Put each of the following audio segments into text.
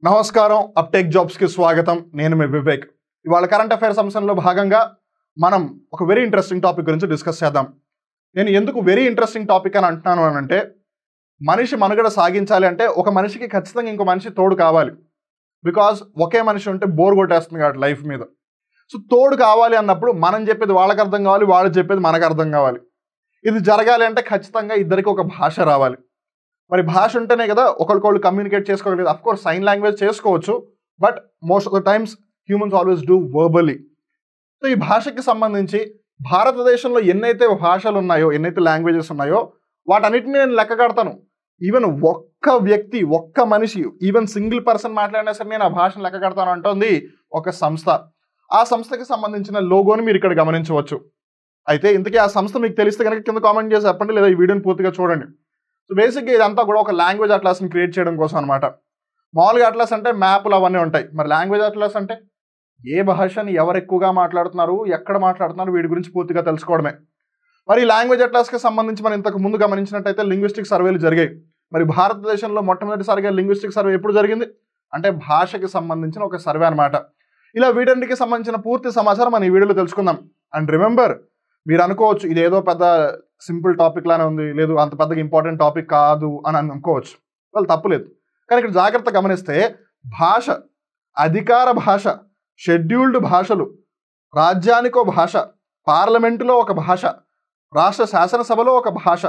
నమస్కారం uptake jobs కి స్వాగతం. నేను మీ వివేక్. ఇవాళ కరెంట్ అఫైర్స్ అంశంలో భాగంగా మనం ఒక వెరీ ఇంట్రెస్టింగ్ టాపిక్ గురించి డిస్కస్ చేద్దాం. నేను ఎందుకు వెరీ ఇంట్రెస్టింగ్ టాపిక్ అని అంటున్నాను అంటే, మనిషి మనుగడ సాగించాలి అంటే ఒక మనిషికి ఖచ్చితంగా ఇంకో మనిషి తోడు కావాలి. బికాజ్ ఒకే మనిషి ఉంటే బోర్ కొట్టేస్తుంది కాబట్టి లైఫ్ మీద. సో తోడు కావాలి అన్నప్పుడు మనం చెప్పేది వాళ్ళకి అర్థం కావాలి, వాళ్ళు చెప్పేది మనకు అర్థం కావాలి. ఇది జరగాలి అంటే ఖచ్చితంగా ఇద్దరికి ఒక భాష రావాలి. మరి భాష ఉంటేనే కదా ఒకరికొకళ్ళు కమ్యూనికేట్ చేసుకోగలిగేది. అఫ్ కోర్స్ సైన్ లాంగ్వేజ్ చేసుకోవచ్చు, but most of the times humans always do verbally. So ఈ భాషకి సంబంధించి భారతదేశంలో ఎన్నైతే భాషలు ఉన్నాయో, ఎన్నైతే లాంగ్వేజెస్ ఉన్నాయో వాటన్నిటిని నేను లెక్క కడతాను. ఈవెన్ ఒక్క వ్యక్తి, ఒక్క మనిషి, ఈవెన్ సింగిల్ పర్సన్ మాట్లాడినా సరే నేను ఆ భాషను లెక్క కడతాను అంటోంది ఒక సంస్థ. ఆ సంస్థకి సంబంధించిన లోగోని మీరు ఇక్కడ గమనించవచ్చు. అయితే ఇంతకీ ఆ సంస్థ మీకు తెలిస్తే కనుక కింద కామెంట్ చేసి చెప్పండి, లేదా ఈ వీడియోని పూర్తిగా చూడండి. సో బేసిక్గా ఇదంతా కూడా ఒక లాంగ్వేజ్ అట్లాస్ని క్రియేట్ చేయడం కోసం అనమాట. మామూలుగా అట్లాస్ అంటే మ్యాప్లు అవన్నీ ఉంటాయి. మరి లాంగ్వేజ్ అట్లాస్ అంటే ఏ భాషని ఎవరు ఎక్కువగా మాట్లాడుతున్నారు, ఎక్కడ మాట్లాడుతున్నారు, వీటి గురించి పూర్తిగా తెలుసుకోవడమే. మరి ఈ లాంగ్వేజ్ అట్లాస్కి సంబంధించి మనం ఇంతకు ముందు గమనించినట్టయితే లింగ్విస్టిక్ సర్వేలు జరిగాయి. మరి భారతదేశంలో మొట్టమొదటిసారిగా లింగ్విస్టిక్ సర్వే ఎప్పుడు జరిగింది అంటే భాషకి సంబంధించిన ఒక సర్వే అనమాట. ఇలా వీటన్నిటికి సంబంధించిన పూర్తి సమాచారం మనం ఈ వీడియోలో తెలుసుకుందాం. అండ్ రిమెంబర్, మీరు అనుకోవచ్చు ఇదేదో పెద్ద సింపుల్ టాపిక్ లానే ఉంది, లేదు అంత పెద్దగా ఇంపార్టెంట్ టాపిక్ కాదు అని అనుకోవచ్చు. వాళ్ళు తప్పులేదు. కానీ ఇక్కడ జాగ్రత్త గమనిస్తే భాష, అధికార భాష, షెడ్యూల్డ్ భాషలు, రాజ్యానికో భాష, పార్లమెంటులో ఒక భాష, రాష్ట్ర శాసనసభలో ఒక భాష,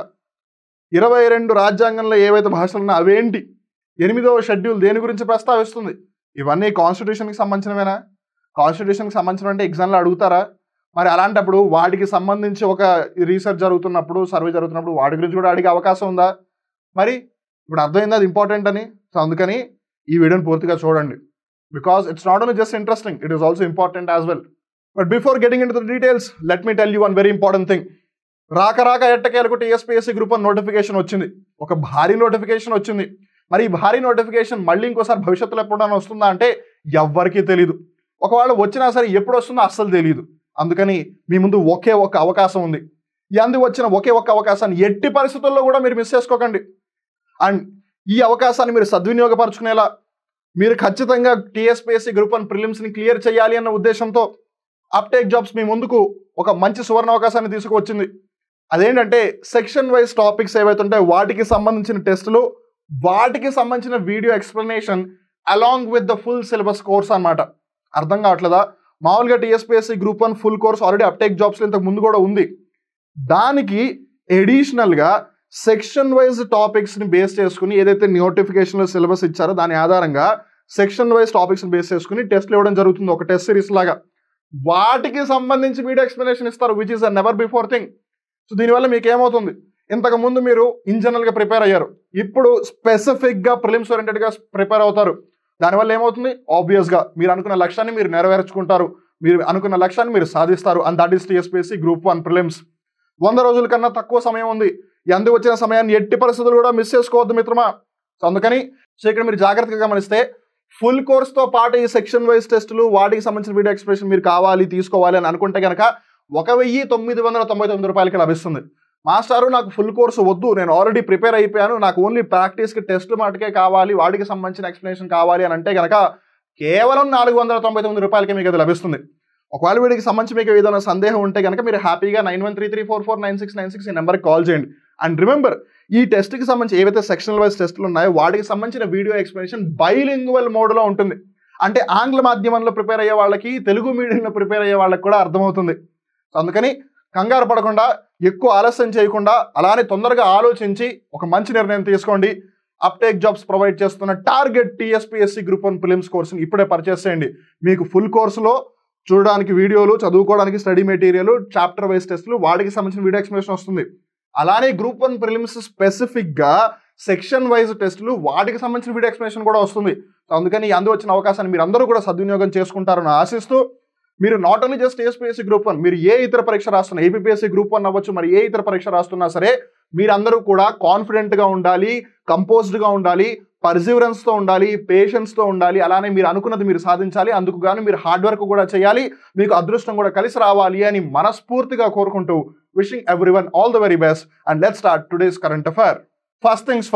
22 రాజ్యాంగంలో ఏవైతే భాషలు ఉన్నాయో అవేంటి, 8వ షెడ్యూల్ దేని గురించి ప్రస్తావిస్తుంది, ఇవన్నీ కాన్స్టిట్యూషన్కి సంబంధించినవేనా? కాన్స్టిట్యూషన్కి సంబంధించిన అంటే ఎగ్జామ్లో అడుగుతారా? మరి అలాంటప్పుడు వాటికి సంబంధించి ఒక రీసెర్చ్ జరుగుతున్నప్పుడు, సర్వే జరుగుతున్నప్పుడు వాటి గురించి కూడా అడిగే అవకాశం ఉందా? మరి ఇప్పుడు అర్థమైంది అది ఇంపార్టెంట్ అని. సో అందుకని ఈ వీడియోని పూర్తిగా చూడండి. Because it's not only just interesting, it is also important as well. But before getting into the details, let me tell you one very important thing. రాక ఎట్టకేలకు టీఎస్పీఎస్సీ గ్రూప్ 1 నోటిఫికేషన్ వచ్చింది. ఒక భారీ నోటిఫికేషన్ వచ్చింది. మరి ఈ భారీ notification మళ్ళీ ఇంకోసారి భవిష్యత్తులో ఎప్పుడైనా వస్తుందా అంటే ఎవ్వరికీ తెలియదు. ఒకవేళ వచ్చినా సరే ఎప్పుడు వస్తుందో అస్సలు తెలియదు. అందుకని మీ ముందు ఒకే ఒక్క అవకాశం ఉంది. వచ్చిన ఒకే ఒక్క అవకాశాన్ని ఎట్టి పరిస్థితుల్లో కూడా మీరు మిస్ చేసుకోకండి. అండ్ ఈ అవకాశాన్ని మీరు సద్వినియోగపరచుకునేలా మీరు ఖచ్చితంగా టీఎస్పీఎస్సీ గ్రూప్ 1 ప్రిలిమ్స్ని క్లియర్ చేయాలి అన్న ఉద్దేశంతో అప్టేక్ జాబ్స్ మీ ముందుకు ఒక మంచి సువర్ణ అవకాశాన్ని తీసుకువచ్చింది. అదేంటంటే సెక్షన్ వైజ్ టాపిక్స్ ఏవైతే ఉంటాయో వాటికి సంబంధించిన టెస్టులు, వాటికి సంబంధించిన video explanation along with the full syllabus course అన్నమాట. అర్థం కావట్లేదా? మామూలుగా TSPSC group 1 full course already Uptake జాబ్స్లో ఇంతకు ముందు కూడా ఉంది. దానికి ఎడిషనల్గా సెక్షన్ వైజ్ టాపిక్స్ని బేస్ చేసుకుని ఏదైతే నోటిఫికేషన్లో సిలబస్ ఇచ్చారో దాని ఆధారంగా సెక్షన్ వైజ్ టాపిక్స్ని బేస్ చేసుకుని టెస్ట్లు ఇవ్వడం జరుగుతుంది, ఒక టెస్ట్ సిరీస్ లాగా. వాటికి సంబంధించి వీడియో ఎక్స్ప్లెనేషన్ ఇస్తారు, which is a never before thing. So దీనివల్ల మీకు ఏమవుతుంది, ఇంతకు ముందు మీరు ఇన్ జనరల్గా ప్రిపేర్ అయ్యారు, ఇప్పుడు స్పెసిఫిక్గా ప్రిలిమ్స్ ఓరియంటెడ్గా ప్రిపేర్ అవుతారు. దానివల్ల ఏమవుతుంది, ఆబ్వియస్గా మీరు అనుకున్న లక్ష్యాన్ని మీరు నెరవేర్చుకుంటారు, మీరు అనుకున్న లక్ష్యాన్ని మీరు సాధిస్తారు. And that is TSPSC group 1 prelims. 100 రోజుల కన్నా తక్కువ సమయం ఉంది. వచ్చిన సమయాన్ని ఎట్టి పరిస్థితులు కూడా మిస్ చేసుకోవద్దు మిత్రమా. సో అందుకని ఇక్కడ మీరు జాగ్రత్తగా గమనిస్తే ఫుల్ కోర్స్తో పాటు ఈ సెక్షన్ వైజ్ టెస్టులు, వాటికి సంబంధించిన వీడియో ఎక్స్ప్రెషన్ మీరు కావాలి, తీసుకోవాలి అని అనుకుంటే కనుక 1999 రూపాయలకి లభిస్తుంది. మాస్టారు నాకు ఫుల్ కోర్సు వద్దు, నేను ఆల్రెడీ ప్రిపేర్ అయిపోయాను, నాకు ఓన్లీ ప్రాక్టీస్కి టెస్ట్లు మాటకే కావాలి, వాటికి సంబంధించిన ఎక్స్ప్లెనేషన్ కావాలి అని అంటే కనుక కేవలం 499 రూపాయలకి మీకు అది లభిస్తుంది. ఒకవేళ వీడికి సంబంధించి మీకు ఏదైనా సందేహం ఉంటే కనుక మీరు హ్యాపీగా 9133449696 ఈ నెంబర్కి కాల్ చేయండి. అండ్ రిమెంబర్, ఈ టెస్ట్కి సంబంధించి ఏవైతే సెక్షనల్ వైజ్ టెస్టులు ఉన్నాయో వాటికి సంబంధించిన వీడియో ఎక్స్ప్లెనేషన్ బైలింగ్వల్ మోడ్లో ఉంటుంది. అంటే ఆంగ్ల మాధ్యమంలో ప్రిపేర్ అయ్యే వాళ్ళకి, తెలుగు మీడియంలో ప్రిపేర్ అయ్యే వాళ్ళకి కూడా అర్థమవుతుంది. అందుకని కంగారు పడకుండా, ఎక్కువ ఆలస్యం చేయకుండా, అలానే తొందరగా ఆలోచించి ఒక మంచి నిర్ణయం తీసుకోండి. అప్టేక్ జాబ్స్ ప్రొవైడ్ చేస్తున్న టార్గెట్ టీఎస్పీఎస్సీ గ్రూప్ 1 ప్రిలిమ్స్ కోర్సుని ఇప్పుడే పర్చేస్ చేయండి. మీకు ఫుల్ కోర్సులో చూడడానికి వీడియోలు, చదువుకోవడానికి స్టడీ మెటీరియల్, చాప్టర్ వైజ్ టెస్టులు, వాటికి సంబంధించిన వీడియో ఎక్స్ప్లెనేషన్ వస్తుంది. అలానే గ్రూప్ 1 ప్రిలిమ్స్ స్పెసిఫిక్గా సెక్షన్ వైజ్ టెస్టులు, వాటికి సంబంధించిన వీడియో ఎక్స్ప్లెనేషన్ కూడా వస్తుంది. అందుకని వచ్చిన అవకాశాన్ని మీరు అందరూ కూడా సద్వినియోగం చేసుకుంటారని ఆశిస్తూ, మీరు not only just TSPSC group 1, మీరు ఏ ఇతర పరీక్ష రాస్తున్నా, ఏపీపీఎస్సీ గ్రూప్ 1 అవ్వచ్చు, మరి ఏ ఇతర పరీక్ష రాస్తున్నా సరే మీరందరూ కూడా కాన్ఫిడెంట్గా ఉండాలి, కంపోజ్డ్గా ఉండాలి, పర్సివరెన్స్తో ఉండాలి, పేషెన్స్తో ఉండాలి. అలానే మీరు అనుకున్నది మీరు సాధించాలి. అందుకు గాను మీరు హార్డ్ వర్క్ కూడా చేయాలి, మీకు అదృష్టం కూడా కలిసి రావాలి అని మనస్ఫూర్తిగా కోరుకుంటూ, wishing everyone all the very best. And let's start today's current affair. First things first,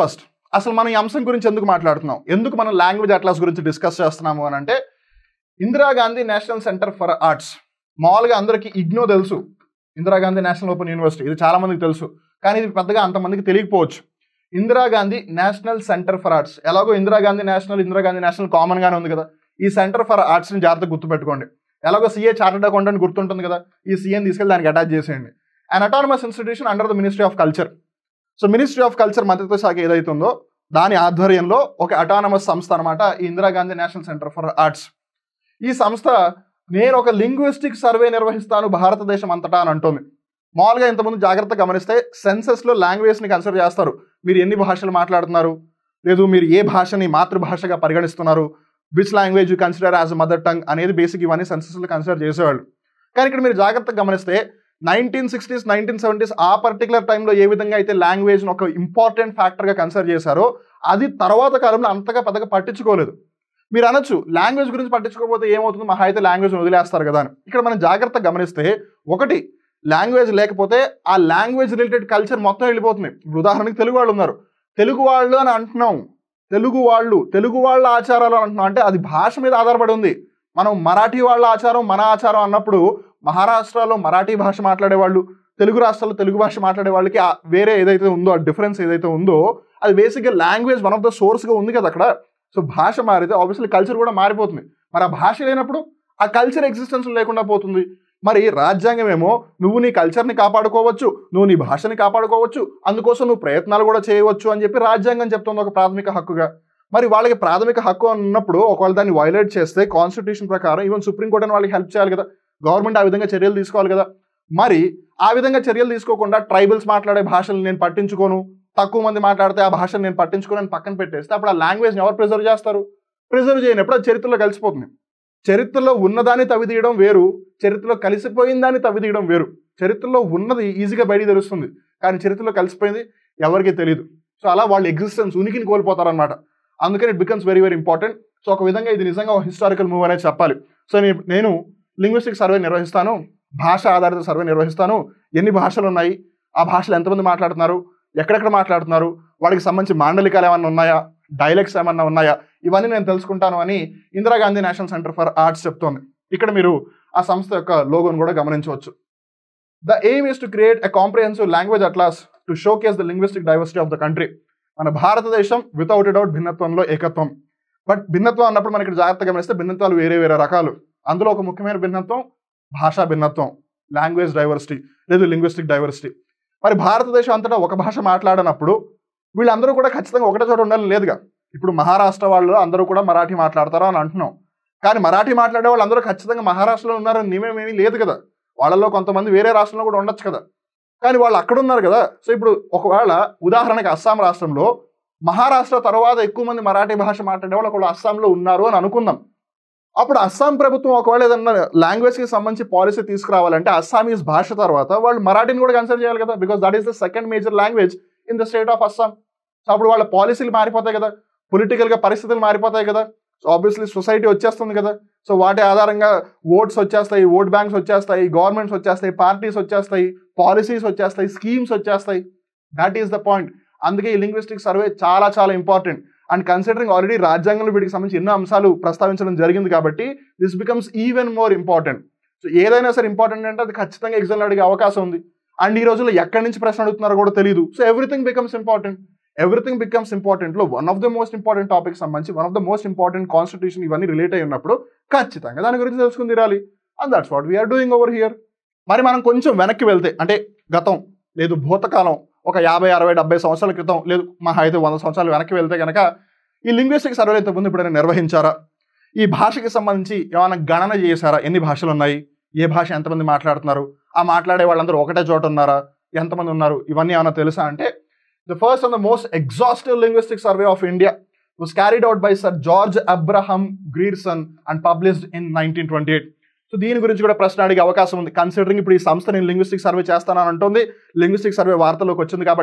అసలు మనం ఈ అంశం గురించి ఎందుకు మాట్లాడుతున్నాం, ఎందుకు మనం లాంగ్వేజ్ అట్లాస్ గురించి డిస్కస్ చేస్తున్నాము అని అంటే, Indira Gandhi national centre for arts, మామూలుగా అందరికీ ఇగ్నో తెలుసు, ఇందిరాగాంధీ నేషనల్ ఓపెన్ యూనివర్సిటీ, ఇది చాలా మందికి తెలుసు, కానీ ఇది పెద్దగా అంతమందికి తెలియకపోవచ్చు. Indira Gandhi national centre for arts, ఎలాగో ఇందిరాగాంధీ నేషనల్ కామన్ గానే ఉంది కదా, ఈ సెంటర్ ఫర్ ఆర్ట్స్ ని జాగ్రత్తగా గుర్తుపెట్టుకోండి. ఎలాగో సిఏ చార్టెడ్ అకౌంటెంట్ గుర్తుంటుంది కదా, ఈ సిఏని తీసుకెళ్ళి దానికి అటాచ్ చేసేయండి. And autonomous institution under the ministry of culture. So ministry of culture మంత్రిత్వ శాఖ ఏదైతే ఉందో దాని ఆధ్వర్యంలో ఒక అటానమస్ సంస్థ అనమాట ఈ Indira Gandhi national centre for arts. ఈ సంస్థ నేను ఒక లింగ్విస్టిక్ సర్వే నిర్వహిస్తాను భారతదేశం అంతటా అని అంటుంది. మామూలుగా ఇంతకుముందు జాగ్రత్తగా గమనిస్తే సెన్సెస్లో లాంగ్వేజ్ని కన్సిడర్ చేస్తారు, మీరు ఎన్ని భాషలు మాట్లాడుతున్నారు, లేదు మీరు ఏ భాషని మాతృభాషగా పరిగణిస్తున్నారు, which language you consider as mother tongue అనేది బేసిక్ ఇవన్నీ సెన్సెస్లో కన్సిడర్ చేసేవాళ్ళు. కానీ ఇక్కడ మీరు జాగ్రత్తగా గమనిస్తే 1960s 1970s ఆ పర్టికులర్ టైంలో ఏ విధంగా అయితే లాంగ్వేజ్ని ఒక ఇంపార్టెంట్ ఫ్యాక్టర్గా కన్సిడర్ చేశారో అది తర్వాత కాలంలో అంతగా పెద్దగా పట్టించుకోలేదు. మీరు అనొచ్చు లాంగ్వేజ్ గురించి పట్టించుకోకపోతే ఏమవుతుంది, మహా అయితే లాంగ్వేజ్ వదిలేస్తారు కదా అని. ఇక్కడ మనం జాగ్రత్తగా గమనిస్తే ఒకటి, లాంగ్వేజ్ లేకపోతే ఆ లాంగ్వేజ్ రిలేటెడ్ కల్చర్ మొత్తం వెళ్ళిపోతుంది. ఉదాహరణకి తెలుగు వాళ్ళు ఉన్నారు, తెలుగు వాళ్ళు అని అంటున్నాం, తెలుగు వాళ్ళ ఆచారాలు అంటున్నాం, అంటే అది భాష మీద ఆధారపడి ఉంది. మనం మరాఠీ వాళ్ళ ఆచారం మన ఆచారం అన్నప్పుడు మహారాష్ట్రలో మరాఠీ భాష మాట్లాడేవాళ్ళు, తెలుగు రాష్ట్రాల్లో తెలుగు భాష మాట్లాడే వాళ్ళకి వేరే ఏదైతే ఉందో ఆ డిఫరెన్స్ ఏదైతే ఉందో అది బేసిక్గా లాంగ్వేజ్ వన్ ఆఫ్ ద సోర్స్గా ఉంది కదా అక్కడ. సో భాష మారితే ఆబ్వియస్లీ కల్చర్ కూడా మారిపోతుంది. మరి ఆ భాష లేనప్పుడు ఆ కల్చర్ ఎగ్జిస్టెన్స్ లేకుండా పోతుంది. మరి రాజ్యాంగం ఏమో నువ్వు నీ కల్చర్ని కాపాడుకోవచ్చు, నువ్వు నీ భాషని కాపాడుకోవచ్చు, అందుకోసం నువ్వు ప్రయత్నాలు కూడా చేయవచ్చు అని చెప్పి రాజ్యాంగం చెప్తుంది ఒక ప్రాథమిక హక్కుగా. మరి వాళ్ళకి ప్రాథమిక హక్కు అన్నప్పుడు ఒకవేళ దాన్ని వైలేట్ చేస్తే కాన్స్టిట్యూషన్ ప్రకారం ఈవెన్ సుప్రీంకోర్టు అని వాళ్ళకి హెల్ప్ చేయాలి కదా, గవర్నమెంట్ ఆ విధంగా చర్యలు తీసుకోవాలి కదా. మరి ఆ విధంగా చర్యలు తీసుకోకుండా ట్రైబల్స్ మాట్లాడే భాషలు నేను పట్టించుకోను, తక్కువ మంది మాట్లాడితే ఆ భాషను నేను పట్టించుకోనని పక్కన పెట్టేస్తే అప్పుడు ఆ లాంగ్వేజ్ని ఎవరు ప్రిజర్వ్ చేస్తారు? ప్రిజర్వ్ చేయనప్పుడు అది చరిత్రలో కలిసిపోతుంది. చరిత్రలో ఉన్నదాన్ని తవ్వితీయడం వేరు, చరిత్రలో కలిసిపోయిన దాన్ని తవ్వితీయడం వేరు. చరిత్రలో ఉన్నది ఈజీగా బయటికి తెలుస్తుంది, కానీ చరిత్రలో కలిసిపోయింది ఎవరికీ తెలియదు. సో అలా వాళ్ళు ఎగ్జిస్టెన్స్ ఉనికిని కోల్పోతారనమాట. అందుకని it becomes very very important. So ఒక విధంగా ఇది నిజంగా ఒక హిస్టారికల్ మూవ్ అనేది చెప్పాలి. సో నేను లింగ్విస్టిక్ సర్వే నిర్వహిస్తాను, భాష ఆధారిత సర్వే నిర్వహిస్తాను, ఎన్ని భాషలు ఉన్నాయి, ఆ భాషలు ఎంతమంది మాట్లాడుతున్నారు, ఎక్కడెక్కడ మాట్లాడుతున్నారు, వాడికి సంబంధించి మాండలికాలు ఏమన్నా ఉన్నాయా, డైలెక్ట్స్ ఏమన్నా ఉన్నాయా, ఇవన్నీ నేను తెలుసుకుంటాను అని Indira Gandhi national centre for arts చెప్తోంది. ఇక్కడ మీరు ఆ సంస్థ యొక్క లోగోను కూడా గమనించవచ్చు. The aim is to create a comprehensive language atlas to showcase the linguistic diversity of the country. మన భారతదేశం వితౌట్ డౌట్ భిన్నత్వంలో ఏకత్వం. బట్ భిన్నత్వం అన్నప్పుడు మనకి జాగ్రత్తగా గమనిస్తే భిన్నత్వాలు వేరే వేరే రకాలు. అందులో ఒక ముఖ్యమైన భిన్నత్వం భాషా భిన్నత్వం, లాంగ్వేజ్ డైవర్సిటీ లేదు లింగ్విస్టిక్ డైవర్సిటీ. మరి భారతదేశం అంతటా ఒక భాష మాట్లాడినప్పుడు వీళ్ళందరూ కూడా ఖచ్చితంగా ఒకటే చోట ఉండాలని లేదుగా. ఇప్పుడు మహారాష్ట్ర వాళ్ళు అందరూ కూడా మరాఠీ మాట్లాడతారు అని అంటున్నాం, కానీ మరాఠీ మాట్లాడే వాళ్ళు అందరూ ఖచ్చితంగా మహారాష్ట్రలో ఉన్నారని నియమేమీ లేదు కదా. వాళ్ళలో కొంతమంది వేరే రాష్ట్రంలో కూడా ఉండొచ్చు కదా, కానీ వాళ్ళు అక్కడ ఉన్నారు కదా. సో ఇప్పుడు ఒకవేళ ఉదాహరణకి అస్సాం రాష్ట్రంలో మహారాష్ట్ర తర్వాత ఎక్కువ మంది మరాఠీ భాష మాట్లాడే వాళ్ళు ఒకవేళ అస్సాంలో ఉన్నారు అని అనుకుందాం. అప్పుడు అస్సాం ప్రభుత్వం ఒకవేళ ఏదన్నా లాంగ్వేజ్కి సంబంధించి పాలసీ తీసుకురావాలంటే అస్సామీస్ భాష తర్వాత వాళ్ళు మరాఠీని కూడా కన్సిడర్ చేయాలి కదా, because that is the second major language in the state of Assam. So అప్పుడు వాళ్ళ పాలసీలు మారిపోతాయి కదా, పొలిటికల్గా పరిస్థితులు మారిపోతాయి కదా. సో ఆబ్వియస్లీ సొసైటీ వచ్చేస్తుంది కదా. సో వాటి ఆధారంగా ఓట్స్ వచ్చేస్తాయి, ఓట్ బ్యాంక్స్ వచ్చేస్తాయి, గవర్నమెంట్స్ వచ్చేస్తాయి, పార్టీస్ వచ్చేస్తాయి, పాలసీస్ వచ్చేస్తాయి, స్కీమ్స్ వచ్చేస్తాయి. That is the point. అందుకే ఈ లింగ్విస్టిక్ సర్వే చాలా చాలా ఇంపార్టెంట్. అండ్ కన్సిడరింగ్ ఆల్రెడీ రాజ్యాంగంలో వీటికి సంబంధించి ఎన్నో అంశాలు ప్రస్తావించడం జరిగింది కాబట్టి this becomes even more important. So ఏదైనా సరే ఇంపార్టెంట్ అంటే అది ఖచ్చితంగా ఎగ్జామ్లో అడిగే అవకాశం ఉంది. అండ్ ఈ రోజుల్లో ఎక్కడి నుంచి ప్రశ్న అడుగుతున్నారో కూడా తెలియదు. So everything becomes important. Everything becomes ఇంపార్టెంట్లో one of the most important topic సంబంధించి one of the most important constitution ఇవన్నీ రిలేట్ అయి ఉన్నప్పుడు ఖచ్చితంగా దాని గురించి తెలుసుకుని తీరాలి. And that's what we're doing over here. మరి మనం కొంచెం వెనక్కి వెళ్తే అంటే గతం లేదు భూతకాలం ఒక 50, 60, 70 సంవత్సరాల క్రితం లేదు మహా అయితే 100 సంవత్సరాలు వెనక్కి వెళ్తే కనుక ఈ లింగ్విస్టిక్ సర్వేలు ఇంతకుముందు ఎప్పుడైనా నిర్వహించారా, ఈ భాషకి సంబంధించి ఏమైనా గణన చేశారా, ఎన్ని భాషలు ఉన్నాయి, ఏ భాష ఎంతమంది మాట్లాడుతున్నారు, ఆ మాట్లాడే వాళ్ళందరూ ఒకటే చోట ఉన్నారా, ఎంతమంది ఉన్నారు, ఇవన్నీ ఏమైనా తెలుసా అంటే the first and the most exhaustive linguistic survey of India was carried out by Sir George Abraham Grierson and published in 1928. So దీని గురించి కూడా ప్రశ్న అడిగే అవకాశం ఉంది. కన్సిడరింగ్ ఇప్పుడు ఈ సంస్థ నేను లింగ్విస్టిక్ సర్వే చేస్తానని అంటుంది, లింగ్విస్టిక్ సర్వే వార్తలోకి వచ్చింది కాబట్టి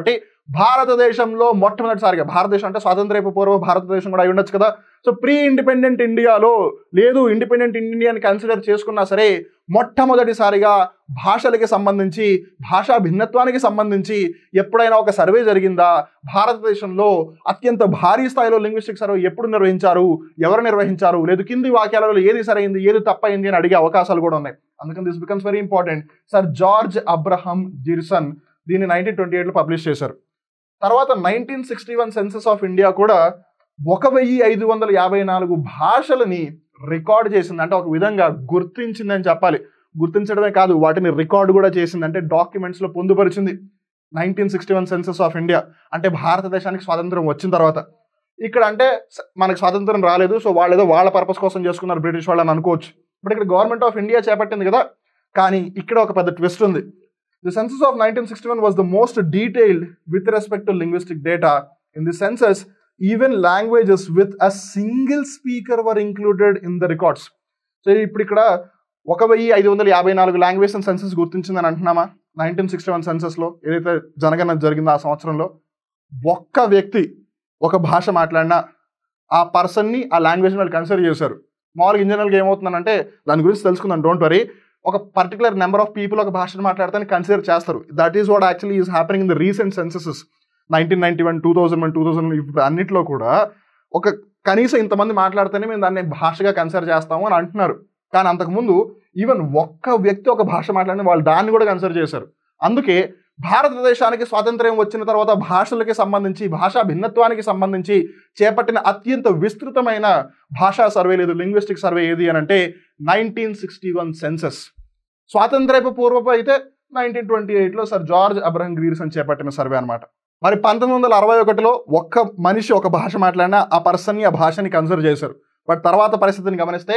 భారతదేశంలో మొట్టమొదటిసారిగా, భారతదేశం అంటే స్వాతంత్ర్య పూర్వ భారతదేశం కూడా అయి ఉండొచ్చు కదా, సో ప్రీ ఇండిపెండెంట్ ఇండియాలో లేదు, ఇండిపెండెంట్ ఇండియాని కన్సిడర్ చేసుకున్నా సరే మొట్టమొదటిసారిగా భాషలకి సంబంధించి, భాషా భిన్నత్వానికి సంబంధించి ఎప్పుడైనా ఒక సర్వే జరిగిందా, భారతదేశంలో అత్యంత భారీ స్థాయిలో లింగ్విస్టిక్ సర్వే ఎప్పుడు నిర్వహించారు, ఎవరు నిర్వహించారు, లేదు కింది వాక్యాలలో ఏది సరైంది ఏది తప్పైంది అని అడిగే అవకాశాలు కూడా ఉన్నాయి. అందుకని this becomes very important. Sir George Abraham Grierson దీన్ని 1928లో పబ్లిష్ చేశారు. తర్వాత 1961 సెన్సస్ ఆఫ్ ఇండియా కూడా 1554 భాషలని రికార్డ్ చేసింది. అంటే ఒక విధంగా గుర్తించిందని చెప్పాలి. గుర్తించడమే కాదు, వాటిని రికార్డు కూడా చేసింది, అంటే డాక్యుమెంట్స్లో పొందుపరిచింది. 1961 సెన్సస్ ఆఫ్ ఇండియా అంటే భారతదేశానికి స్వాతంత్రం వచ్చిన తర్వాత. ఇక్కడ అంటే మనకు స్వాతంత్రం రాలేదు, సో వాళ్ళు ఏదో వాళ్ళ పర్పస్ కోసం చేసుకున్నారు బ్రిటిష్ వాళ్ళని అనుకోవచ్చు. బట్ ఇక్కడ గవర్నమెంట్ ఆఫ్ ఇండియా చేపట్టింది కదా. కానీ ఇక్కడ ఒక పెద్ద ట్విస్ట్ ఉంది. The census of 1961 was the most detailed with respect to linguistic data. In the census, even languages with a single speaker were included in the records. So, ఇప్పుడు ఇక్కడ 1554 language census గుర్తించిందని అంటున్నామా 1961 సెన్సస్లో, ఏదైతే జనగణన జరిగిందో ఆ సంవత్సరంలో ఒక్క వ్యక్తి ఒక భాష మాట్లాడినా ఆ పర్సన్ని ఆ లాంగ్వేజ్ వాళ్ళు కన్సిడర్ చేశారు. మామూలుగా ఇంజనీర్గా ఏమవుతుందంటే దాని గురించి తెలుసుకుందాం, డోంట్ వరీ. ఒక పర్టికులర్ నెంబర్ ఆఫ్ పీపుల్ ఒక భాషను మాట్లాడతానికి కన్సిడర్ చేస్తారు. That is what actually is happening in the recent censuses 1991, 2001, 2000 ఇప్పుడు అన్నిట్లో కూడా ఒక కనీసం ఇంతమంది మాట్లాడితేనే మేము దాన్ని భాషగా కన్సిడర్ చేస్తాము అని అంటున్నారు. కానీ అంతకుముందు ఈవెన్ ఒక్క వ్యక్తి ఒక భాష మాట్లాడిన వాళ్ళు దాన్ని కూడా కన్సిడర్ చేశారు. అందుకే భారతదేశానికి స్వాతంత్ర్యం వచ్చిన తర్వాత భాషలకి సంబంధించి, భాషా భిన్నత్వానికి సంబంధించి చేపట్టిన అత్యంత విస్తృతమైన భాషా సర్వే లేదు లింగ్విస్టిక్ సర్వే ఏది అని అంటే 1961 సెన్సస్. స్వాతంత్ర్యపు పూర్వపు అయితే 1928లో సర్ జార్జ్ అబ్రహం గ్రీర్సన్ చేపట్టిన సర్వే అనమాట. మరి 1961లో ఒక్క మనిషి ఒక భాష మాట్లాడినా ఆ పర్సన్ని ఆ భాషని కన్సిడర్ చేశారు. బట్ తర్వాత పరిస్థితిని గమనిస్తే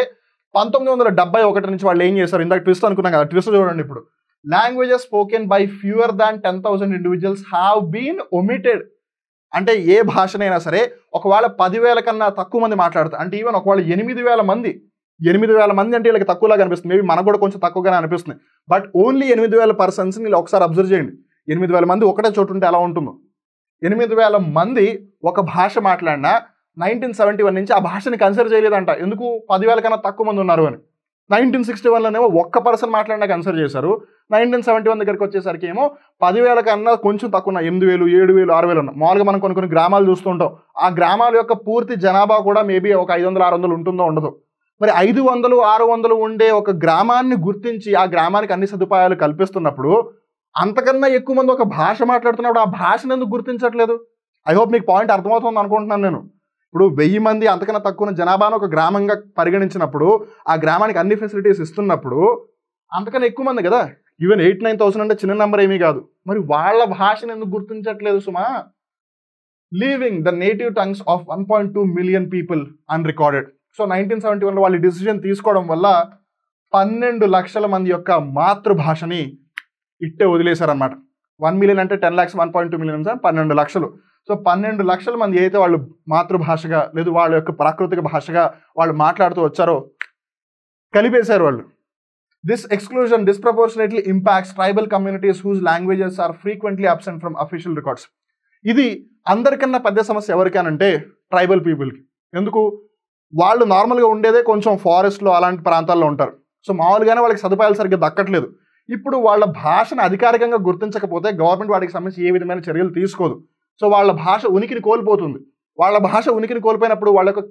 1971 నుంచి వాళ్ళు ఏం చేశారు, ఇందాక ట్విస్ట్ అనుకున్నాం కదా, ట్విస్ట్ చూడండి. ఇప్పుడు languages spoken by fewer than 10,000 individuals have been omitted. అంటే ఏ భాషనైనా సరే ఒకవేళ 10,000 కన్నా తక్కువ మంది మాట్లాడతారు, అంటే ఈవెన్ ఒకవేళ 8,000 మంది అంటే వీళ్ళకి తక్కువలాగా అనిపిస్తుంది, మేబీ మనకు కూడా కొంచెం తక్కువగానే అనిపిస్తుంది. బట్ ఓన్లీ 8,000 పర్సన్స్ వీళ్ళు ఒకసారి అబ్జర్వ్ చేయండి. 8,000 మంది ఒకటే చోటు ఉంటే ఎలా ఉంటుందో. 8,000 మంది ఒక భాష మాట్లాడినా 1971 నుంచి ఆ భాషని కన్సిడర్ చేయలేదంట. ఎందుకు? 10,000 కన్నా తక్కువ మంది ఉన్నారు అని. 1961లోనేమో ఒక్క పర్సన్ మాట్లాడినా కన్సిడర్ చేశారు. 1971 దగ్గరికి వచ్చేసరికి ఏమో 10,000 కన్నా కొంచెం తక్కువ ఉన్న 8,000, 7,000, 6,000 ఉన్నాయి. మామూలుగా మనం కొన్ని గ్రామాలు చూస్తుంటాం. ఆ గ్రామాల యొక్క పూర్తి జనాభా కూడా మేబీ ఒక 500, 600 ఉంటుందో ఉండదు. మరి 500, 600 ఉండే ఒక గ్రామాన్ని గుర్తించి ఆ గ్రామానికి అన్ని సదుపాయాలు కల్పిస్తున్నప్పుడు అంతకన్నా ఎక్కువ మంది ఒక భాష మాట్లాడుతున్నప్పుడు ఆ భాషను ఎందుకు గుర్తించట్లేదు? ఐ హోప్ మీకు పాయింట్ అర్థమవుతుంది అనుకుంటున్నాను నేను. ఇప్పుడు 1000 మంది అంతకన్నా తక్కువ జనాభాను ఒక గ్రామంగా పరిగణించినప్పుడు ఆ గ్రామానికి అన్ని ఫెసిలిటీస్ ఇస్తున్నప్పుడు అంతకన్నా ఎక్కువ మంది కదా, ఈవెన్ 8,000-9,000 అంటే చిన్న నెంబర్ ఏమీ కాదు. మరి వాళ్ళ భాషను ఎందుకు గుర్తించట్లేదు సుమా? Leaving the native tongues of 1.2 million people unrecorded. So 1971లో వాళ్ళు డిసిజన్ తీసుకోవడం వల్ల 12 లక్షల మంది యొక్క మాతృభాషని ఇట్టే వదిలేశారనమాట. 1 మిలియన్ అంటే 10 lakhs, 1.2 మిలియన్ 12 లక్షలు. సో 12 లక్షల మంది అయితే వాళ్ళు మాతృభాషగా లేదు వాళ్ళ యొక్క ప్రాకృతిక భాషగా వాళ్ళు మాట్లాడుతూ వచ్చారో కలిపేశారు వాళ్ళు. This exclusion disproportionately impacts tribal communities whose languages are frequently absent from official records. ఇది అందరికన్నా పెద్ద సమస్య ఎవరికనంటే ట్రైబల్ పీపుల్కి. ఎందుకు? వాళ్ళు నార్మల్గా ఉండేదే కొంచెం ఫారెస్ట్లో అలాంటి ప్రాంతాల్లో ఉంటారు. సో మామూలుగానే వాళ్ళకి సదుపాయాలు సరిగ్గా దక్కట్లేదు. ఇప్పుడు వాళ్ళ భాషను అధికారికంగా గుర్తించకపోతే గవర్నమెంట్ వాటికి సంబంధించి ఏ విధమైన చర్యలు తీసుకోదు. సో వాళ్ళ భాష ఉనికిని కోల్పోతుంది. వాళ్ళ భాష ఉనికిని కోల్పోయినప్పుడు వాళ్ళ యొక్క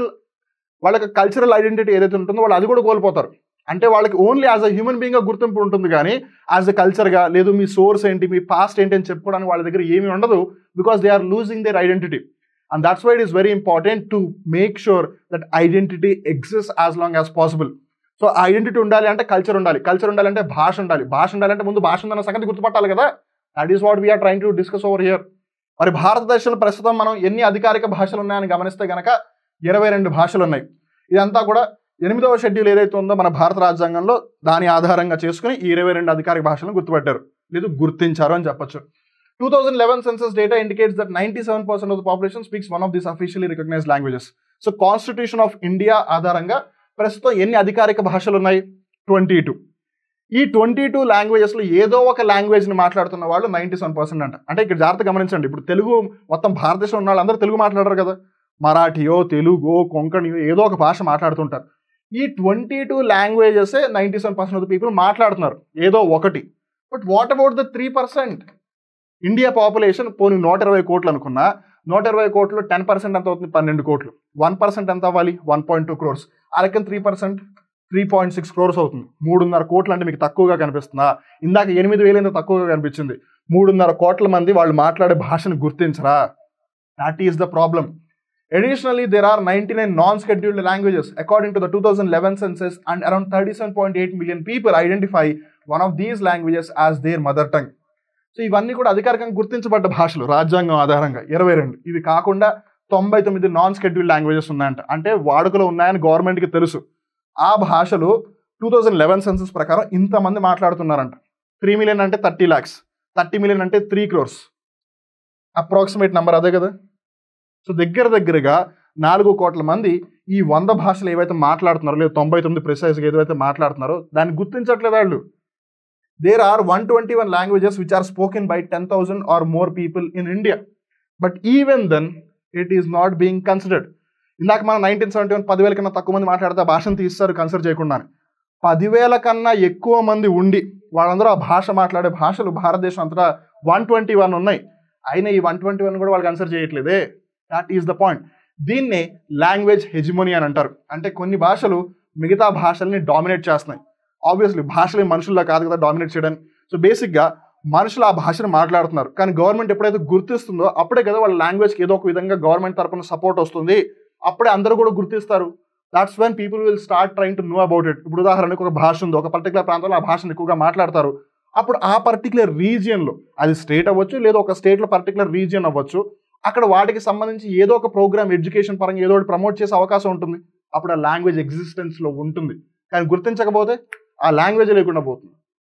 కల్చరల్ ఐడెంటిటీ ఏదైతే ఉంటుందో వాళ్ళు అది కూడా కోల్పోతారు. అంటే వాళ్ళకి ఓన్లీ యాజ్ అ హ్యూమన్ బీయింగ్గా గుర్తింపు ఉంటుంది, కానీ యాజ్ అ కల్చర్గా లేదు మీ సోర్స్ ఏంటి, మీ పాస్ట్ ఏంటి అని చెప్పుకోవడానికి వాళ్ళ దగ్గర ఏమీ ఉండదు. Because they are losing their identity. And that's why it is very important to make sure that identity exist as long as possible. So identity ఉండాలి అంటే కల్చర్ ఉండాలి, కల్చర్ ఉండాలంటే భాష ఉండాలి, భాష ఉండాలంటే ముందు భాష ఉందన్న సంగతి గుర్తుపట్టాలి కదా. That is what we're trying to discuss over here. మరి భారతదేశంలో ప్రస్తుతం మనం ఎన్ని అధికారిక భాషలు ఉన్నాయని గమనిస్తే కనుక 22 భాషలు ఉన్నాయి. ఇదంతా కూడా 8వ షెడ్యూల్ ఏదైతే ఉందో మన భారత రాజ్యాంగంలో దాని ఆధారంగా చేసుకుని ఈ 22 అధికారిక భాషలను గుర్తుపట్టారు, లేదు గుర్తించారు అని చెప్పొచ్చు. 2011 census data indicates that 97% of the population speaks one of these officially recognized languages. So constitution of India ఆధారంగా ప్రస్తుతం ఎన్ని అధికారిక భాషలు ఉన్నాయి? 22. ఈ 22 లాంగ్వేజెస్లో ఏదో ఒక లాంగ్వేజ్ని మాట్లాడుతున్న వాళ్ళు 97% అంట. అంటే ఇక్కడ జాగ్రత్త గమనించండి, ఇప్పుడు తెలుగు మొత్తం భారతదేశంలో ఉన్న వాళ్ళందరూ తెలుగు మాట్లాడరు కదా, మరాఠీయో తెలుగో కొంకణియో ఏదో ఒక భాష మాట్లాడుతుంటారు. ఈ 22 లాంగ్వేజెసే 97% ఆఫ్ ద పీపుల్ మాట్లాడుతున్నారు ఏదో ఒకటి. But what about the 3%? India population పోనీ 120 కోట్లు అనుకున్నా, 120 కోట్లు 10% ఎంత అవుతుంది? 12 కోట్లు. 1% ఎంత అవ్వాలి? 1.2 crores. ఆ లెక్కన 3% 3.6 crores అవుతుంది. 3.5 కోట్లు అంటే మీకు తక్కువగా కనిపిస్తుందా? ఇందాక 8,000 ఎంత తక్కువగా కనిపించింది. 3.5 కోట్ల మంది వాళ్ళు మాట్లాడే భాషను గుర్తించరా? That is the problem. Additionally, there are 99 non-scheduled languages according to the 2011 census, and around 37.8 million people identify one of these languages as their mother tongue. So ఇవన్నీ కూడా అధికారికంగా గుర్తించబడ్డ భాషలు రాజ్యాంగం ఆధారంగా 22. ఇవి కాకుండా 99 నాన్ షెడ్యూల్డ్ లాంగ్వేజెస్ ఉన్నాయంట. అంటే వాడుకలో ఉన్నాయని గవర్నమెంట్కి తెలుసు. ఆ భాషలు 2011 సెన్సస్ ప్రకారం ఇంతమంది మాట్లాడుతున్నారంట. 3 million అంటే 30 lakhs, 30 million అంటే 3 crores. అప్రాక్సిమేట్ నెంబర్ అదే కదా. సో దగ్గరగా 4 కోట్ల మంది ఈ 100 భాషలు ఏవైతే మాట్లాడుతున్నారో, లేదా 99 ప్రిసైజ్గా ఏదైతే మాట్లాడుతున్నారో దాన్ని గుర్తించట్లేదు వాళ్ళు. There are 121 languages which are spoken by 10,000 or more people in India. But even then, it is not being considered. ఇందాక మనం 1971 10,000 కన్నా తక్కువ మంది మాట్లాడితే ఆ భాషను తీస్తారు కన్సిడర్ చేయకుండా. 10,000 కన్నా ఎక్కువ మంది ఉండి వాళ్ళందరూ ఆ భాష మాట్లాడే భాషలు భారతదేశం అంతటా 121 ఉన్నాయి. అయినా ఈ 121 కూడా వాళ్ళు కన్సిడర్ చేయట్లేదే. That is the point. దీన్నే లాంగ్వేజ్ హెజిమోనీ అని అంటారు. అంటే కొన్ని భాషలు మిగతా భాషల్ని డామినేట్ చేస్తున్నాయి. ఆబ్వియస్లీ భాషలే మనుషుల్లా కాదు కదా డామినేట్ చేయడానికి. సో బేసిక్గా మనుషులు ఆ భాషను మాట్లాడుతున్నారు, కానీ గవర్నమెంట్ ఎప్పుడైతే గుర్తిస్తుందో అప్పుడే కదా వాళ్ళ లాంగ్వేజ్కి ఏదో ఒక విధంగా గవర్నమెంట్ తరపున సపోర్ట్ వస్తుంది. అప్పుడే అందరూ కూడా గుర్తిస్తారు. That's when people will start trying to know about it. ఇప్పుడు ఉదాహరణకు ఒక భాష ఉంది, ఒక పర్టికులర్ ప్రాంతంలో ఆ భాషను ఎక్కువగా మాట్లాడతారు. అప్పుడు ఆ పర్టికులర్ రీజియన్లో, అది స్టేట్ అవ్వచ్చు లేదా ఒక స్టేట్లో పర్టికులర్ రీజియన్ అవ్వచ్చు, అక్కడ వాటికి సంబంధించి ఏదో ఒక ప్రోగ్రామ్ ఎడ్యుకేషన్ పరంగా ఏదో ఒకటి ప్రమోట్ చేసే అవకాశం ఉంటుంది. అప్పుడు ఆ లాంగ్వేజ్ ఎగ్జిస్టెన్స్లో ఉంటుంది. కానీ గుర్తించకపోతే ఆ లాంగ్వేజ్ లేకుండా పోతుంది.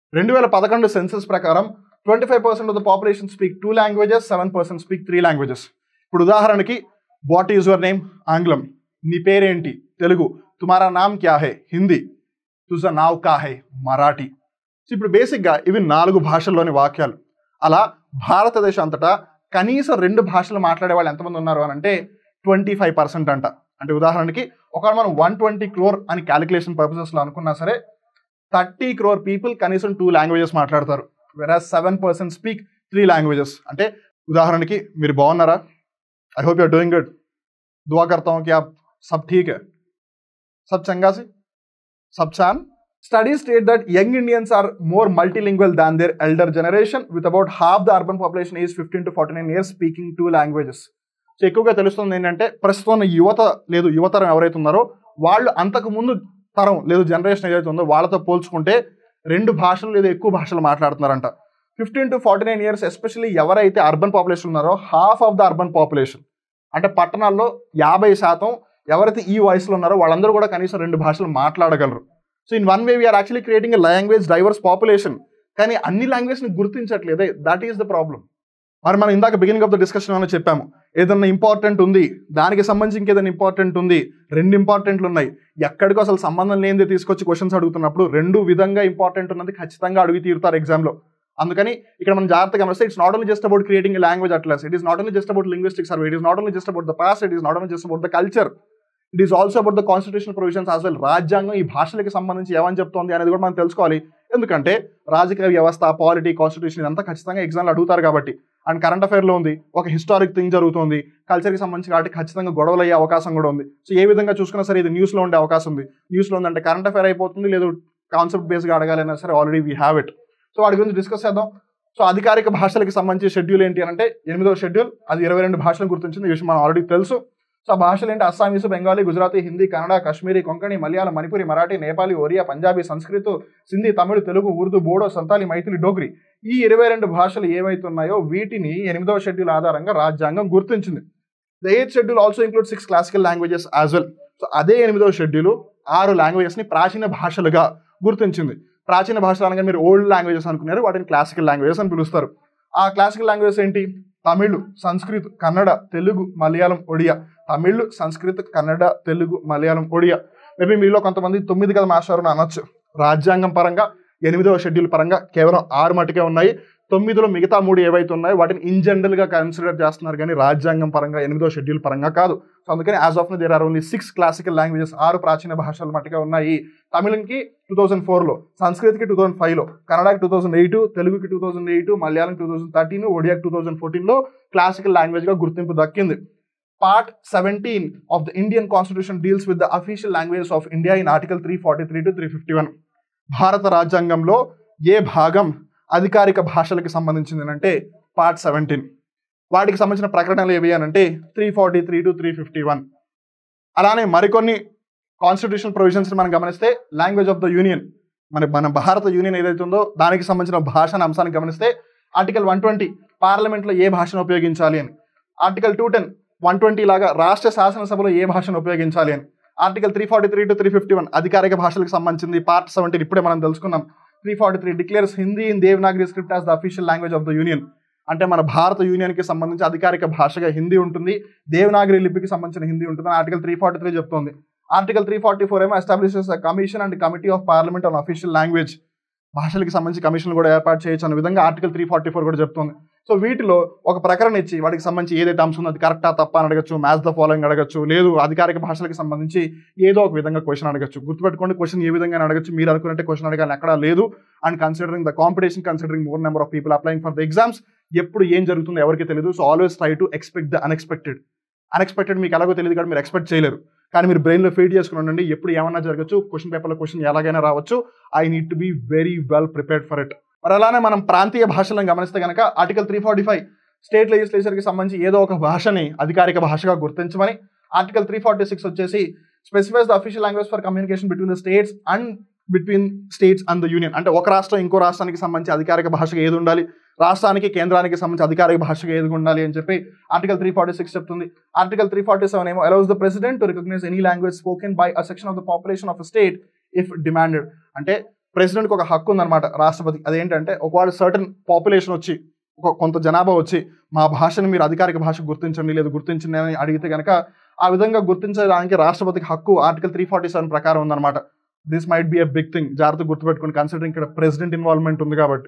2011 సెన్సస్ ప్రకారం 25% of the population speak 2 languages, 7% speak 3 languages. ఇప్పుడు ఉదాహరణకి, వాట్ ఈజ్ యువర్ నేమ్? ఆంగ్లం. నీ పేరేంటి? తెలుగు. తుమారా నామ్ క్యా హై? హిందీ. తుజా నావ్ కా హై? మరాఠీ. ఇప్పుడు బేసిక్గా ఇవి 4 భాషల్లోని వాక్యాలు. అలా భారతదేశం అంతటా కనీసం 2 భాషలు మాట్లాడే వాళ్ళు ఎంతమంది ఉన్నారు అని అంటే 25% అంట. అంటే ఉదాహరణకి ఒకవేళ మనం 120 crore అని క్యాలిక్యులేషన్ పర్పసెస్లో అనుకున్నా సరే 30 crore పీపుల్ కనీసం 2 languages మాట్లాడతారు. వెరాజ్ 7% స్పీక్ 3 languages. అంటే ఉదాహరణకి మీరు బాగున్నారా? I hope you're doing good. दुआ करता हूँ कि आप सब ठीक है, सब चंगा से, सब चान. Studies state that young Indians are more multilingual than their elder generation, with about half the urban population aged 15 to 49 years speaking 2 languages. So ఎక్కువగా తెలుస్తుంది ఏంటంటే ప్రస్తుతం యువతరం ఎవరైతే ఉన్నారో వాళ్ళు అంతకు ముందు తరం లేదు జనరేషన్ ఏదైతే ఉందో వాళ్ళతో పోల్చుకుంటే 2 భాషలు లేదా ఎక్కువ భాషలు మాట్లాడుతున్నారంట. 15 to 49 years ఎస్పెషల్లీ ఎవరైతే అర్బన్ పాపులేషన్ ఉన్నారో half of the urban population, అంటే పట్టణాల్లో 50% ఎవరైతే ఈ వయసులో ఉన్నారో వాళ్ళందరూ కూడా కనీసం 2 భాషలు మాట్లాడగలరు. So in one way we're actually creating a language diverse population. కానీ అన్ని లాంగ్వేజ్ని గుర్తించట్లేదే. That is the problem. మరి మనం ఇందాక బిగినింగ్ ఆఫ్ ద డిస్కషన్ అని చెప్పాము, ఏదన్నా ఇంపార్టెంట్ ఉంది, దానికి సంబంధించి ఇంకేదైనా ఇంపార్టెంట్ ఉంది, 2 ఇంపార్టెంట్లు ఉన్నాయి, ఎక్కడికో అసలు సంబంధం లేనిదే తీసుకొచ్చి క్వశ్చన్స్ అడుగుతున్నప్పుడు 2 విధంగా ఇంపార్టెంట్ ఉన్నది ఖచ్చితంగా అడిగి తీరుతారు ఎగ్జామ్లో. అందుకని ఇక్కడ మనం జాగ్రత్తగా గమనిస్తే it's not only just about creating a language atlas, it is not only just about linguistic survey, it is not only just about the past, it is not only just about the culture, it is also about the constitutional provisions as well. రాజ్యాంగం ఈ భాషలకు సంబంధించి ఏమని చెప్తోంది అనేది కూడా మనం తెలుసుకోవాలి. ఎందుకంటే రాజకీయ వ్యవస్థ, పాలిటీ, కాన్స్టిట్యూషన్ ఇదంతా ఖచ్చితంగా ఎగ్జామ్లో అడుగుతారు కాబట్టి. అండ్ కరెంట్ అఫైర్లో ఉంది, ఒక హిస్టారిక్ థింగ్ జరుగుతుంది, కల్చర్కి సంబంధించి కాబట్టి ఖచ్చితంగా గొడవలు అయ్యే అవకాశం కూడా ఉంది. సో ఏ విధంగా చూసుకున్నా సరే ఇది న్యూస్లో ఉండే అవకాశం ఉంది. న్యూస్లో ఉందంటే కరెంట్ అఫైర్ అయిపోతుంది, లేదు కాన్సెప్ట్ బేస్గా అడగాలైనా సరే already we have it. So వాటి గురించి డిస్కస్ చేద్దాం. సో అధికారిక భాషలకు సంబంధించి షెడ్యూల్ ఏంటి అంటే 8వ షెడ్యూల్, అది 22 భాషలు గుర్తించింది. ఈ విషయం మనం ఆల్రెడీ తెలుసు. సో ఆ భాషలు ఏంటి? అస్సామీస్, బెంగాలీ, గుజరాతీ, హిందీ, కన్నడ, కాశ్మీరీ, కొంకణి, మలయాళం, మణిపురి, మరాఠీ, నేపాలీ, ఒరియా, పంజాబీ, సంస్కృత్, సింధీ, తమిళ్, తెలుగు, ఉర్దూ, బోడో, సంతాలి, మైథిలి, డోగ్రి. ఈ 22 భాషలు ఏవైతే ఉన్నాయో వీటిని 8వ షెడ్యూల్ ఆధారంగా రాజ్యాంగం గుర్తించింది. The 8th schedule also include 6 classical languages as well. So అదే 8వ షెడ్యూల్ 6 లాంగ్వేజెస్ని ప్రాచీన భాషలుగా గుర్తించింది. ప్రాచీన భాషలు అనగా మీరు ఓల్డ్ లాంగ్వేజెస్ అనుకున్నారు, వాటిని క్లాసికల్ లాంగ్వేజెస్ అని పిలుస్తారు. ఆ క్లాసికల్ లాంగ్వేజెస్ ఏంటి? తమిళ్, సంస్కృత్, కన్నడ, తెలుగు, మలయాళం, ఒడియా. తమిళ్, సంస్కృత్, కన్నడ, తెలుగు, మలయాళం, ఒడియా. మేబీ మీలో కొంతమంది 9 కదా మాస్టర్ అని అనొచ్చు. రాజ్యాంగం పరంగా 8వ షెడ్యూల్ పరంగా కేవలం 6 మటుకే ఉన్నాయి. 9లో మిగతా 3 ఏవైతే ఉన్నాయో వాటిని ఇన్ జనరల్గా కన్సిడర్ చేస్తున్నారు కానీ రాజ్యాంగం పరంగా 8వ షెడ్యూల్ పరంగా కాదు. సో అందుకని as of now there are only 6 classical languages, 6 ప్రాచీన భాషలు మట్టుగా ఉన్నాయి. తమిళంకి 2004లో, సంస్కృత్కి 2005లో, కన్నడకి 2008, తెలుగుకి 2008, మలయాళం 2013, ఒడియాకి 2014లో క్లాసికల్ లాంగ్వేజ్గా గుర్తింపు దక్కింది. Part 17 of the Indian Constitution deals with the official languages of India in Article 343 to 351. భారత రాజ్యాంగంలో ఏ భాగం అధికారిక భాషలకు సంబంధించింది అంటే పార్ట్ 17. వాటికి సంబంధించిన ప్రకటనలు ఏవి అని అంటే 343 to 351. అలానే మరికొన్ని కాన్స్టిట్యూషనల్ ప్రొవిజన్స్ మనం గమనిస్తే లాంగ్వేజ్ ఆఫ్ ద యూనియన్, మన భారత యూనియన్ ఏదైతే ఉందో దానికి సంబంధించిన భాషను అంశాన్ని గమనిస్తే ఆర్టికల్ 120 పార్లమెంట్లో ఏ భాషను ఉపయోగించాలి అని, ఆర్టికల్ 210 120 లాగా రాష్ట్ర శాసనసభలో ఏ భాషను ఉపయోగించాలి అని, ఆర్టికల్ 343 to 351 అధికారిక భాషలకు సంబంధించింది. పార్ట్ 17 ఇప్పుడే మనం తెలుసుకున్నాం. 343 declares Hindi in Devanagari script as the official language of the union. అంటే మన భారత యూనియన్కి సంబంధించి అధికారిక భాషగా హిందీ ఉంటుంది, దేవనాగరి లిపికి సంబంధించిన హిందీ ఉంటుంది అని ఆర్టికల్ 343 చెప్తోంది. ఆర్టికల్ 344 ఏమో establishes commission and committee of parliament on official language, భాషలకు సంబంధించి కమిషన్ కూడా ఏర్పాటు చేయొచ్చు అన్న విధంగా ఆర్టికల్ 344 కూడా చెప్తుంది. సో వీటిలో ఒక ప్రకరణ ఇచ్చి వాటికి సంబంధించి ఏదైతే అంశం ఉందో అది కరెక్టా తప్ప అని అడగచ్చు, మ్యాచ్ ద ఫాలోయింగ్ అడగచ్చు, లేదు అధికారిక భాషలకు సంబంధించి ఏదో ఒక విధంగా క్వశ్చన్ అడగచ్చు. గుర్తుపెట్టుకోండి, క్వశ్చన్ ఏ విధంగా అడగచ్చు, మీరు అనుకున్నట్టే క్వశ్చన్ అడగాలి ఎక్కడా లేదు. And considering the competition, considering more number of people applying for the exams, ఎప్పుడు ఏం జరుగుతుందో ఎవరికి తెలియదు. So always try to expect the unexpected మీకు ఎలాగో తెలియదు కానీ మీరు ఎక్స్పెక్ట్ చేయలేరు, కానీ మీరు బ్రెయిన్లో ఫీడ్ చేసుకుని ఉండండి. ఎప్పుడు ఏమన్నా జరగచ్చు, క్వశ్చన్ పేపర్లో క్వశ్చన్ ఎలాగైనా రావచ్చు. I need to be very well prepared for it. మరి అలానే మనం ప్రాంతీయ భాషలను గమనిస్తే కనుక ఆర్టికల్ 345 స్టేట్ లెజిస్లేచర్కి సంబంధించి ఏదో ఒక భాషని అధికారిక భాషగా గుర్తించమని, ఆర్టికల్ 346 వచ్చేసి specifies the official language for communication between the states and between states and the union. అంటే ఒక రాష్ట్రం ఇంకో రాష్ట్రానికి సంబంధించి అధికారిక భాషగా ఏది ఉండాలి, రాష్ట్రానికి కేంద్రానికి సంబంధించి అధికారిక భాషగా ఏది ఉండాలి అని చెప్పి ఆర్టికల్ 346 చెప్తుంది. ఆర్టికల్ 347 ఏమో allows the president to recognize any language spoken by a section of the population of state if demanded. అంటే ప్రెసిడెంట్కి ఒక హక్కు ఉందన్నమాట రాష్ట్రపతికి. అదేంటంటే ఒకవేళ సర్టన్ పాపులేషన్ వచ్చి కొంత జనాభా వచ్చి మా భాషను మీరు అధికారిక భాష గుర్తించండి లేదు గుర్తించండి అని అడిగితే కనుక ఆ విధంగా గుర్తించడానికి రాష్ట్రపతికి హక్కు ఆర్టికల్ 347 ప్రకారం ఉందన్నమాట. This might be a big thing, జాగ్రత్త గుర్తుపెట్టుకుని, కన్సిడరింగ్ ఇక్కడ ప్రెసిడెంట్ ఇన్వాల్వ్మెంట్ ఉంది కాబట్టి.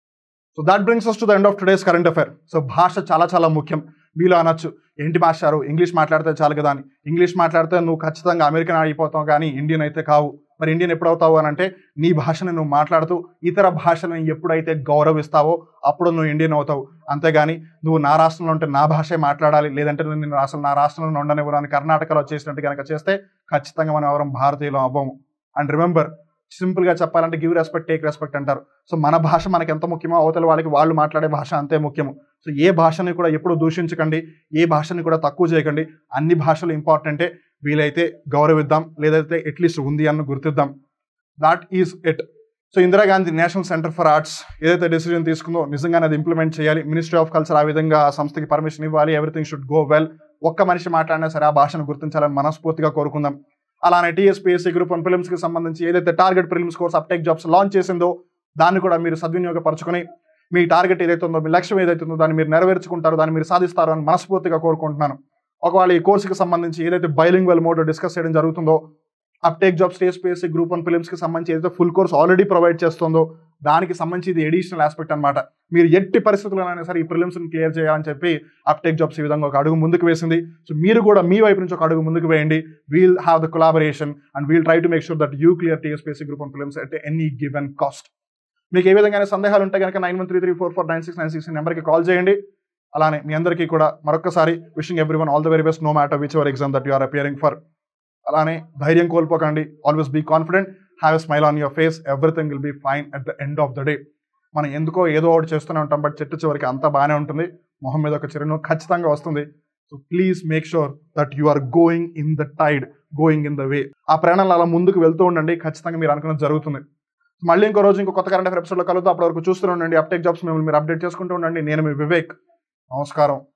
So that brings us to the end of today's current affair. సో భాష చాలా చాలా ముఖ్యం. మీలో అనొచ్చు ఏంటి మాస్టారు ఇంగ్లీష్ మాట్లాడితే చాలు కదా అని. ఇంగ్లీష్ మాట్లాడితే నువ్వు ఖచ్చితంగా అమెరికన్ అయిపోతావు కానీ ఇండియన్ అయితే కావు. మరి ఇండియన్ ఎప్పుడు అవుతావు అని అంటే నీ భాషను నువ్వు మాట్లాడుతూ ఇతర భాషలను ఎప్పుడైతే గౌరవిస్తావో అప్పుడు నువ్వు ఇండియన్ అవుతావు. అంతేగాని నువ్వు నా రాష్ట్రంలో ఉంటే నా భాషే మాట్లాడాలి, లేదంటే నేను అసలు నా రాష్ట్రంలో ఉండనివ్వను అని కర్ణాటకలో చేసినట్టు కనుక చేస్తే ఖచ్చితంగా మనం ఎవరం భారతీయులు అవ్వము. అండ్ రిమెంబర్, సింపుల్గా చెప్పాలంటే గివ్ రెస్పెక్ట్ టేక్ రెస్పెక్ట్ అంటారు. సో మన భాష మనకి ఎంత ముఖ్యమో అవతల వాళ్ళకి వాళ్ళు మాట్లాడే భాష అంతే ముఖ్యము. సో ఏ భాషని కూడా ఎప్పుడు దూషించకండి, ఏ భాషని కూడా తక్కువ చేయకండి. అన్ని భాషలు ఇంపార్టెంటే, వీలైతే గౌరవిద్దాం, లేదైతే అట్లీస్ట్ ఉంది అన్న గుర్తిద్దాం. That is it. So Indira Gandhi national centre for arts ఏదైతే డెసిజన్ తీసుకుందో నిజంగానే అది ఇంప్లిమెంట్ చేయాలి. మినిస్ట్రీ ఆఫ్ కల్చర్ ఆ విధంగా ఆ సంస్థకి పర్మిషన్ ఇవ్వాలి. Everything should go well. ఒక్క మనిషి మాట్లాడినా సరే ఆ భాషను గుర్తించాలని మనస్ఫూర్తిగా కోరుకుందాం. అలానే టీఎస్పీఎస్సీ గ్రూప్ 1 ప్రిలిమ్స్కి సంబంధించి ఏదైతే target prelims course uptake jobs launch చేసిందో దాన్ని కూడా మీరు సద్వినియోగపరచుకొని మీ టార్గెట్ ఏదైతే ఉందో, మీ లక్ష్యం ఏదైతే ఉందో దాన్ని మీరు నెరవేర్చుకుంటారో, దాన్ని మీరు సాధిస్తారో అని మనస్ఫూర్తిగా కోరుకుంటున్నాను. ఒకవేళ ఈ కోర్సుకి సంబంధించి ఏదైతే బైలింగ్వల్ మోడ్ డిస్కస్ చేయడం జరుగుతుందో, అప్టేక్ జాబ్స్ టీఎస్పీఎస్సీ గ్రూప్ 1 ప్రిలిమ్స్కి సంబంధించి ఏదైతే ఫుల్ కోర్స్ ఆల్రెడీ ప్రొవైడ్ చేస్తుందో దానికి సంబంధించి ఇది ఎడిషనల్ ఆస్పెక్ట్ అనమాట. మీరు ఎట్టి పరిస్థితుల్లోనైనా సరే ఈ ప్రిలిమ్స్ని క్లియర్ చేయాలని చెప్పి అప్టేక్ జాబ్స్ ఈ విధంగా ఒక అడుగు ముందుకు వేసింది. సో మీరు కూడా మీ వైపు నుంచి ఒక అడుగు ముందుకు వేయండి. We'll have the collaboration and we'll try to make sure that you clear TSPSC group 1 prelims at any given cost. మీకు ఏ విధంగా సందేహాలు ఉంటే కనుక 9133449696 నెంబర్కి కాల్ చేయండి. అలానే మీ అందరికీ కూడా మరొకసారి wishing everyone all the very best, no matter which ever exam that you are appearing for. అలానే ధైర్యం కోల్పోకండి, always be confident, have a smile on your face, everything will be fine at the end of the day. మనం ఎందుకో ఏదో ఒకటి చేస్తూనే ఉంటాం, but చెట్టు చివరికి అంతా బాగానే ఉంటుంది, మొహం మీద ఒక చిరునవ్వు ఖచ్చితంగా వస్తుంది. So please make sure that you are going in the tide, going in the way. ఆ ప్రయాణంలో అలా ముందుకు వెళ్తూ ఉండండి, ఖచ్చితంగా మీరు అనుకున్నది జరుగుతుంది. మళ్ళీ ఇంకో రోజు ఇంకో కొత్త కరెంట్ అఫైర్ ఎపిసోడ్లో కలుగుతూ అప్పటి వరకు చూస్తూ ఉండండి అప్టేక్ జాబ్స్. మిమ్మల్ని మీరు అప్డేట్ చేసుకుంటూ ఉండండి. నేను మీ వివేక్. నమస్కారం.